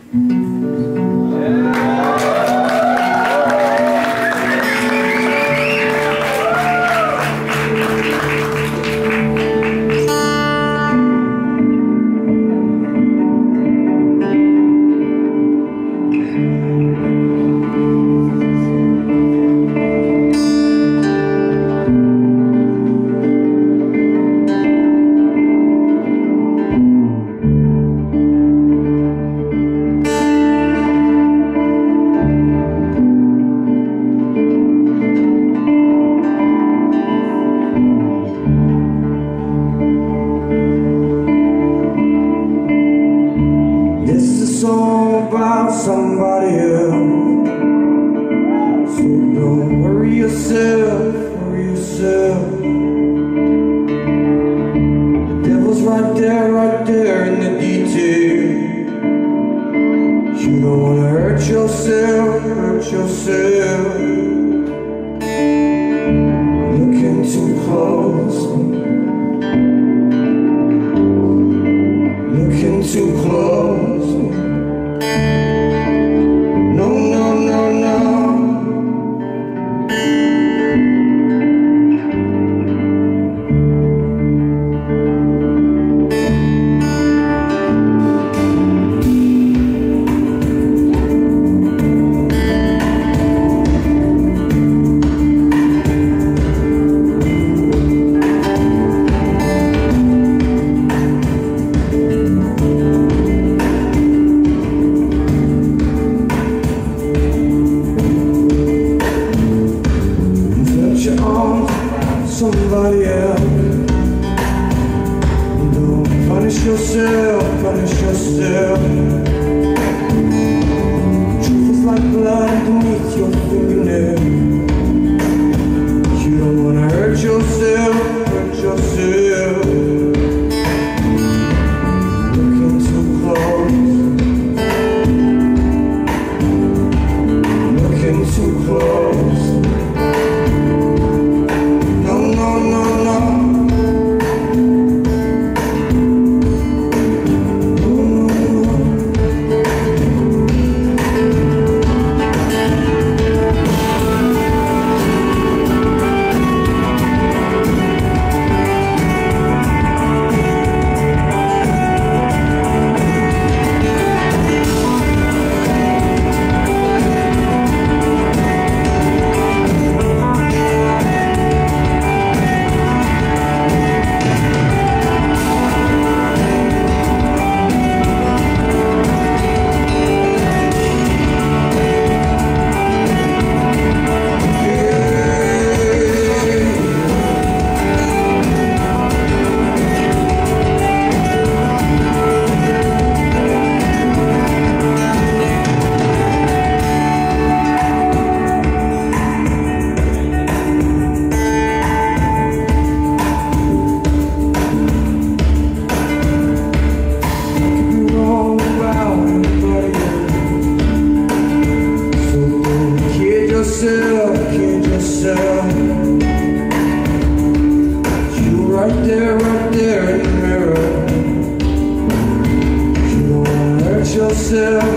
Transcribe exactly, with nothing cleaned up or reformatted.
About somebody else, so don't worry yourself, worry yourself. The devil's right there, right there in the detail. You don't wanna hurt yourself, hurt yourself. Looking too close, looking too close. Somebody else. Don't punish yourself, punish yourself. Truth is like blood beneath your fingernail. You don't wanna hurt yourself, hurt yourself. Looking too close, looking too close. Kid yourself. You right there, right there in the mirror. You don't wanna hurt yourself.